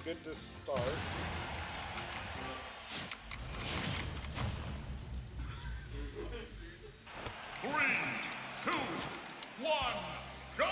good to start. 3, 2, 1, go!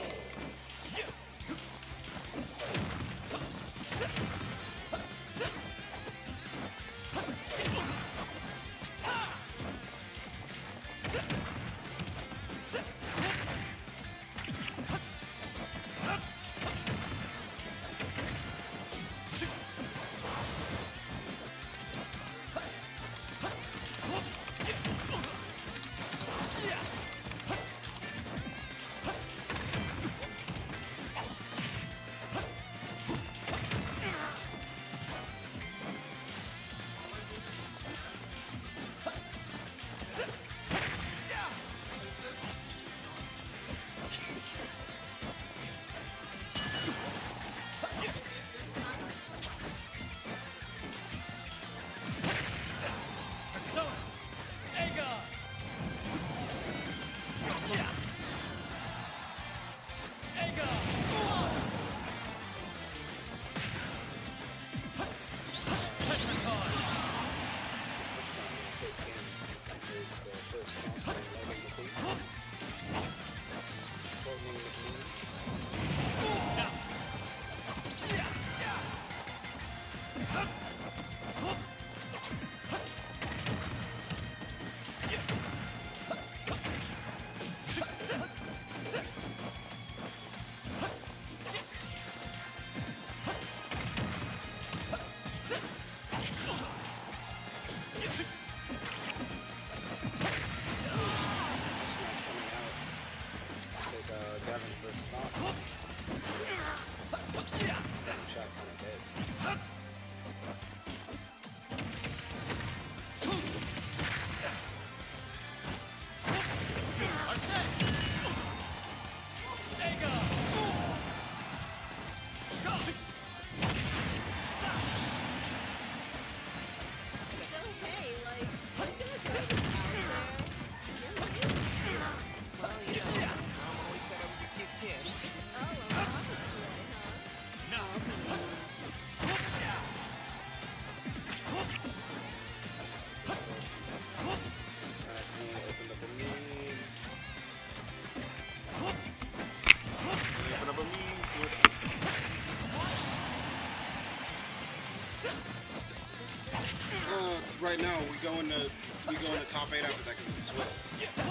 Right now, we go in the top 8 after that because it's Swiss,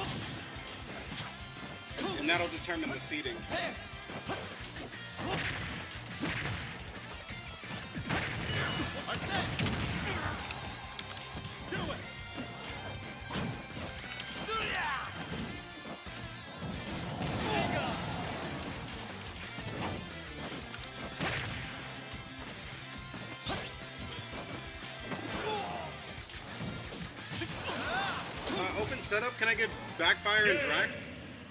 and that'll determine the seeding. Open setup. Can I get Backfire and Drax?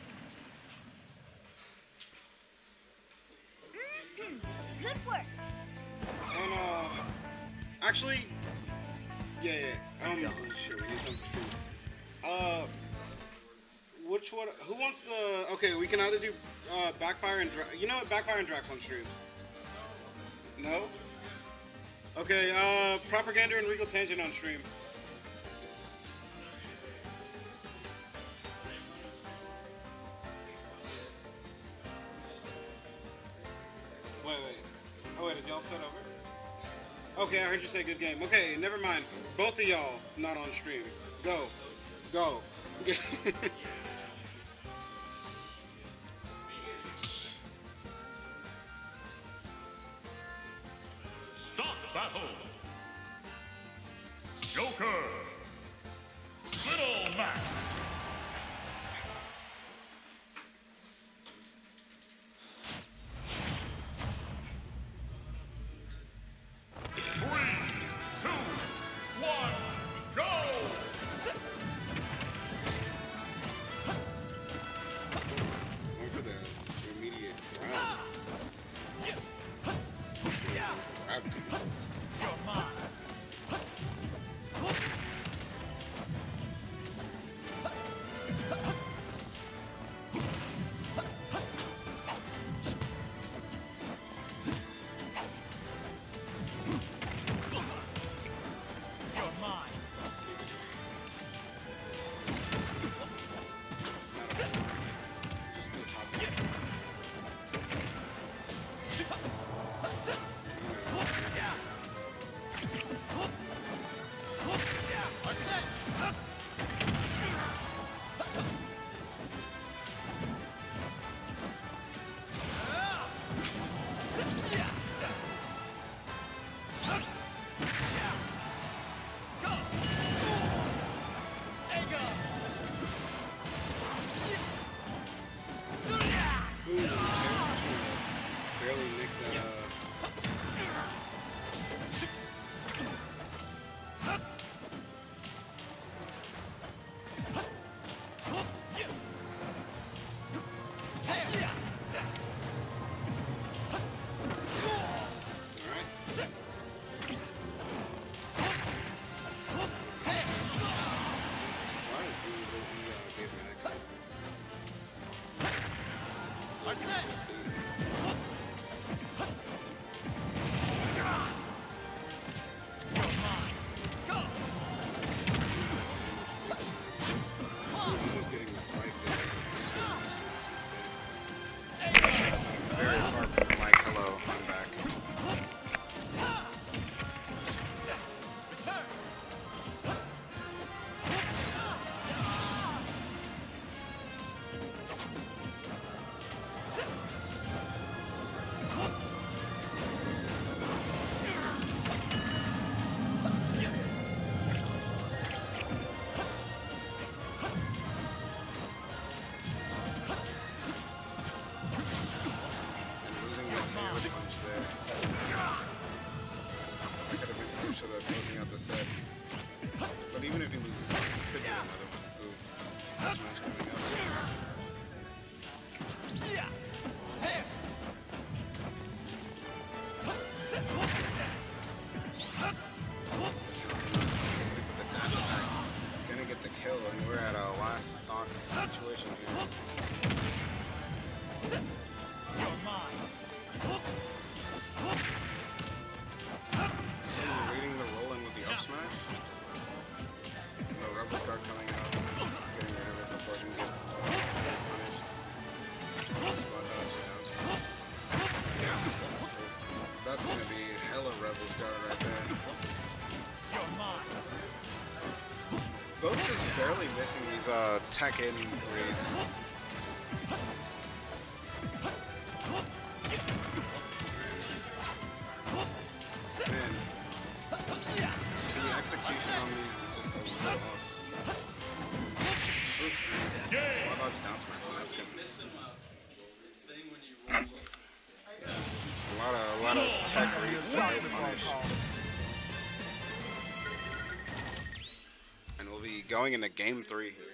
Good work. And actually, yeah. Sure, we need something to which one? Who wants to? Okay, we can either do Backfire and Drax. You know what? Backfire and Drax on stream. No. Okay. Propaganda and Regal Tangent on stream. Wait. Oh wait, is y'all set over? Okay, I heard you say good game. Okay, never mind. Both of y'all not on stream. Go. Stop battle! Joker! Little Mac! Both just barely missing these Tekken reads. Man, the execution on these is just a little off. Oop. Swap out down smash. That's good. A lot of tech reads, but no punish. And we'll be going into game 3 here.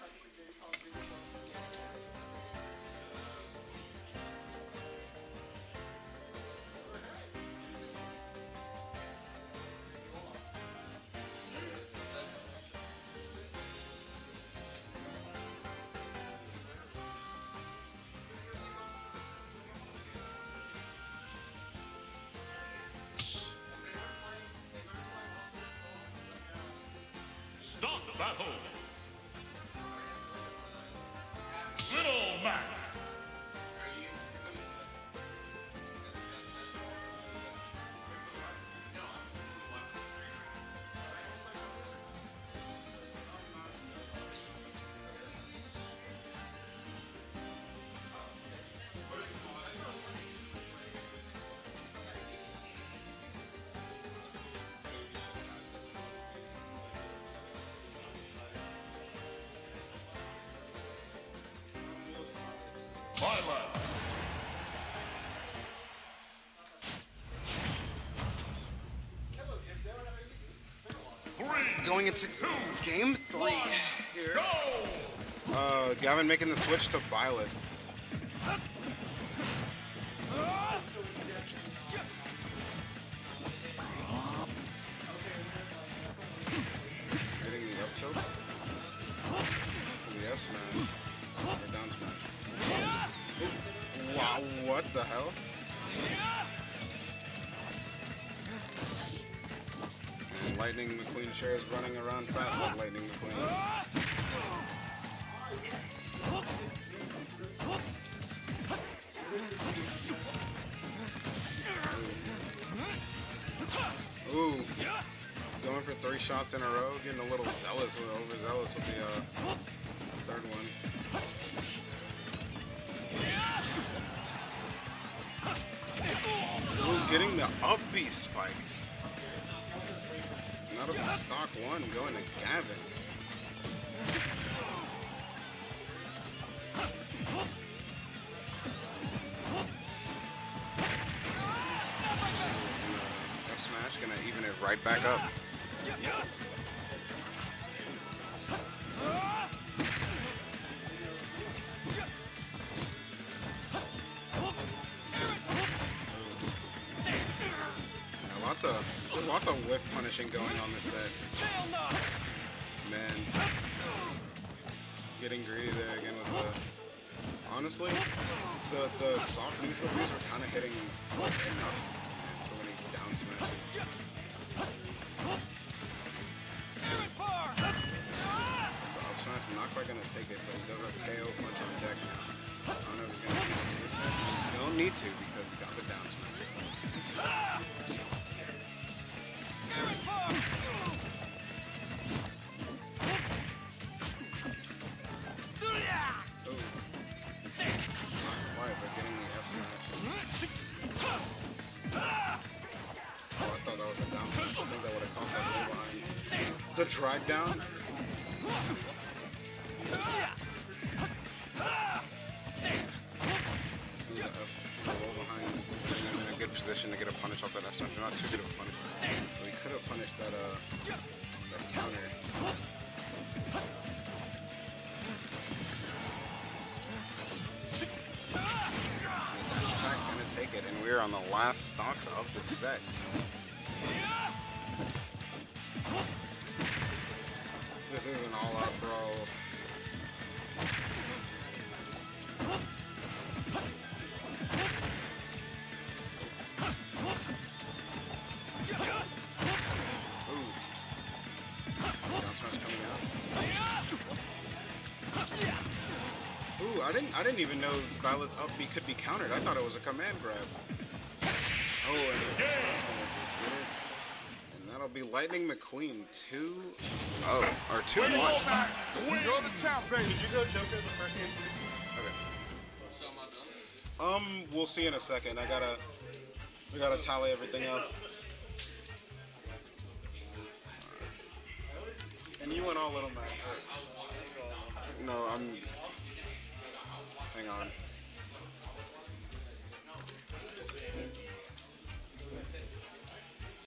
Start the battle. Little Mac. Violet. Going into game 3 here. Go! Gavin making the switch to Violet. Getting the up tilts. To the F smash. Or down smash. Wow, what the hell? And Lightning McQueen sure is running around fast like Lightning McQueen. Ooh. Going for 3 shots in a row, getting a little zealous with overzealous with the third one. Ooh, getting the up B spike. Not of the stock one, going to Gavin. F smash gonna even it right back up. There's lots of whiff punishing going on this set. Man. Getting greedy there again with the... Honestly, the soft neutral views are kind of hitting enough. And so many down smashes. The up smash, I'm not quite going to take it, but he does have KO punch on deck now. I don't know if he's going to use this set. You don't need to because he got the down smash. The drag down. Roll behind, putting him in a good position to get a punish off that F smash. Not too good of a punish. So he could have punished that that counter. That's gonna take it, and we're on the last stocks of the set. This is an all-out brawl. I didn't even know Violet's up B could be countered. I thought it was a command grab. Oh, and that'll be Lightning McQueen 2. Oh, or 2-1. You're the champ, baby. Did you go Joker the first game? Okay. We'll see in a second. We gotta tally everything up. And you went all Little Mac. No, hang on.